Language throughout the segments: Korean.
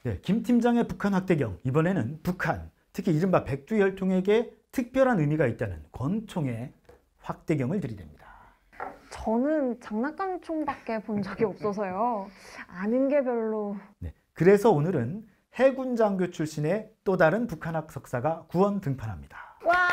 네, 김 팀장의 북한 확대경, 이번에는 북한, 특히 이른바 백두혈통에게 특별한 의미가 있다는 권총의 확대경을 들이댑니다. 저는 장난감총밖에 본 적이 없어서요. 아는 게 별로... 네, 그래서 오늘은 해군 장교 출신의 또 다른 북한학 석사가 구원 등판합니다. 와!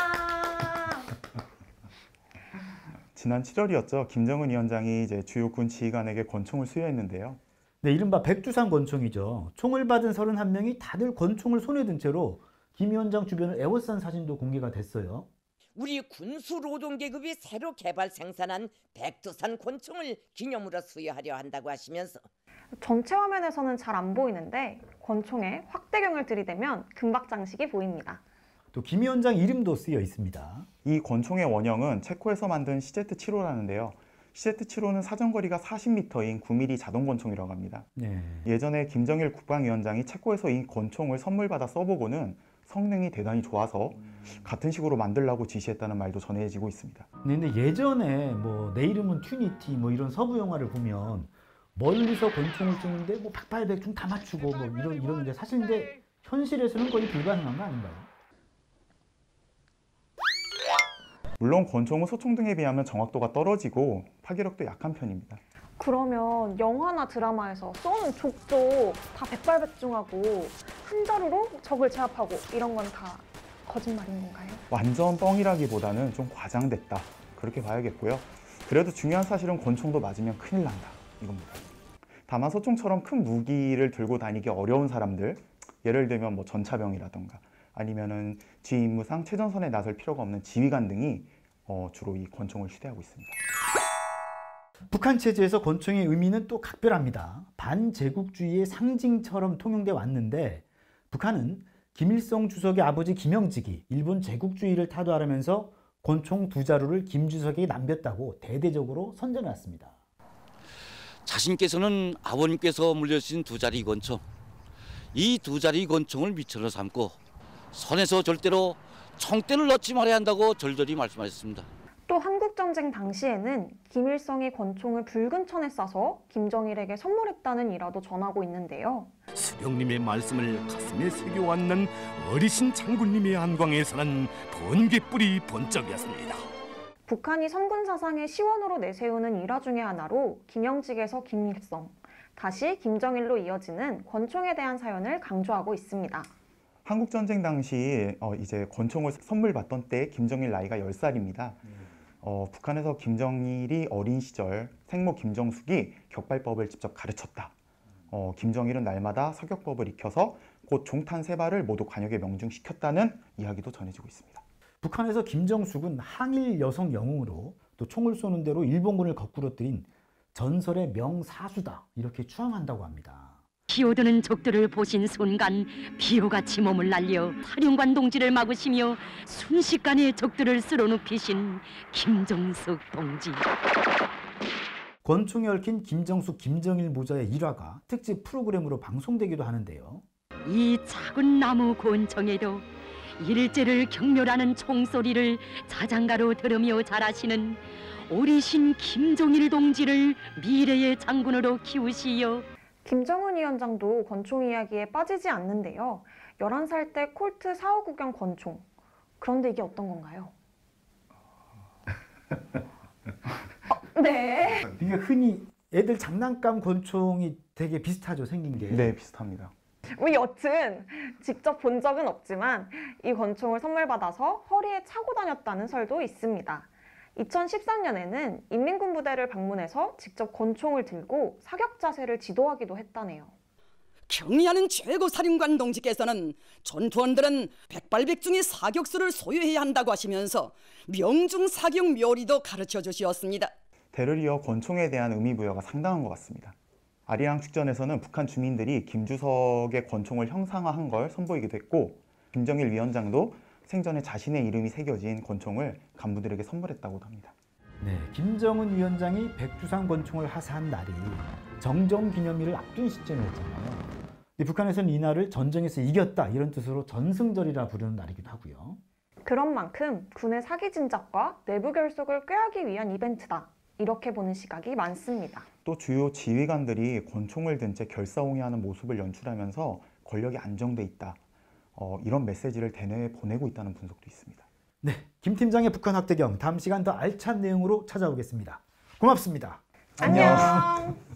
지난 7월이었죠. 김정은 위원장이 이제 주요 군 지휘관에게 권총을 수여했는데요. 네, 이른바 백두산 권총이죠. 총을 받은 31명이 다들 권총을 손에 든 채로 김 위원장 주변을 에워싼 사진도 공개가 됐어요. 우리 군수노동계급이 새로 개발 생산한 백두산 권총을 기념으로 수여하려 한다고 하시면서 전체 화면에서는 잘 안 보이는데 권총에 확대경을 들이대면 금박장식이 보입니다. 또 김 위원장 이름도 쓰여 있습니다. 이 권총의 원형은 체코에서 만든 CZ-75라는데요. CZ-75는 사정거리가 40m인 9mm 자동 권총이라고 합니다. 네. 예전에 김정일 국방위원장이 체코에서 이 권총을 선물 받아 써보고는 성능이 대단히 좋아서 같은 식으로 만들라고 지시했다는 말도 전해지고 있습니다. 근데 예전에 뭐 내 이름은 튜니티 뭐 이런 서부 영화를 보면 멀리서 권총을 쏘는데 뭐 박발백중 다 맞추고 뭐 이러는데 사실 근데 현실에서는 거의 불가능한 거 아닌가요? 물론 권총은 소총 등에 비하면 정확도가 떨어지고 파괴력도 약한 편입니다. 그러면 영화나 드라마에서 쏘는 족도 다 백발백중하고 한 자루로 적을 제압하고 이런 건 다 거짓말인 건가요? 완전 뻥이라기보다는 좀 과장됐다, 그렇게 봐야겠고요. 그래도 중요한 사실은 권총도 맞으면 큰일 난다, 이겁니다. 다만 소총처럼 큰 무기를 들고 다니기 어려운 사람들, 예를 들면 뭐 전차병이라던가 아니면은 지휘 임무상 최전선에 나설 필요가 없는 지휘관 등이 주로 이 권총을 휴대하고 있습니다. 북한 체제에서 권총의 의미는 또 각별합니다. 반제국주의의 상징처럼 통용돼 왔는데 북한은 김일성 주석의 아버지 김영직이 일본 제국주의를 타도하면서 권총 2자루를 김 주석에게 남겼다고 대대적으로 선전해왔습니다. 자신께서는 아버님께서 물려주신 2자리 권총, 이 2자리 권총을 미천으로 삼고 선에서 절대로 총대를 넣지 말아야 한다고 절절히 말씀하셨습니다. 또 한국전쟁 당시에는 김일성이 권총을 붉은 천에 싸서 김정일에게 선물했다는 일화도 전하고 있는데요. 수령님의 말씀을 가슴에 새겨왔는 어리신 장군님의 안광에서는 번개불이 번쩍이었습니다. 북한이 선군 사상의 시원으로 내세우는 일화 중의 하나로 김영직에서 김일성, 다시 김정일로 이어지는 권총에 대한 사연을 강조하고 있습니다. 한국전쟁 당시 이제 권총을 선물 받던 때 김정일 나이가 10살입니다. 북한에서 김정일이 어린 시절 생모 김정숙이 격발법을 직접 가르쳤다. 김정일은 날마다 사격법을 익혀서 곧 종탄 3발을 모두 관역에 명중시켰다는 이야기도 전해지고 있습니다. 북한에서 김정숙은 항일 여성 영웅으로 또 총을 쏘는 대로 일본군을 거꾸로뜨린 전설의 명사수다, 이렇게 추앙한다고 합니다. 기어드는 적들을 보신 순간 비호같이 몸을 날려 사령관 동지를 막으시며 순식간에 적들을 쓸어눕히신 김정숙 동지. 권총에 얽힌 김정숙, 김정일 모자의 일화가 특집 프로그램으로 방송되기도 하는데요. 이 작은 나무 권총에도 일제를 경멸하는 총소리를 자장가로 들으며 자라시는 어리신 김정일 동지를 미래의 장군으로 키우시어 김정은 위원장도 권총 이야기에 빠지지 않는데요. 11살 때 콜트 459경 권총. 그런데 이게 어떤 건가요? 네. 이게 흔히 애들 장난감 권총이 되게 비슷하죠, 생긴 게. 네, 비슷합니다. 여튼 직접 본 적은 없지만 이 권총을 선물 받아서 허리에 차고 다녔다는 설도 있습니다. 2013년에는 인민군부대를 방문해서 직접 권총을 들고 사격 자세를 지도하기도 했다네요. 경의하는 최고 사령관 동지께서는 전투원들은 백발백중의 사격수를 소유해야 한다고 하시면서 명중 사격 묘리도 가르쳐 주시었습니다. 대를 이어 권총에 대한 의미부여가 상당한 것 같습니다. 아리랑 축전에서는 북한 주민들이 김주석의 권총을 형상화한 걸 선보이기도 했고, 김정일 위원장도 생전에 자신의 이름이 새겨진 권총을 간부들에게 선물했다고도 합니다. 네, 김정은 위원장이 백두산 권총을 하사한 날이 정정기념일을 앞둔 시점이었잖아요. 북한에서는 이 날을 전쟁에서 이겼다, 이런 뜻으로 전승절이라 부르는 날이기도 하고요. 그런 만큼 군의 사기 진작과 내부 결속을 꾀하기 위한 이벤트다, 이렇게 보는 시각이 많습니다. 또 주요 지휘관들이 권총을 든 채 결사옹이하는 모습을 연출하면서 권력이 안정돼 있다. 이런 메시지를 대내에 보내고 있다는 분석도 있습니다. 네, 김 팀장의 북한 확대경 다음 시간 더 알찬 내용으로 찾아오겠습니다. 고맙습니다. 안녕.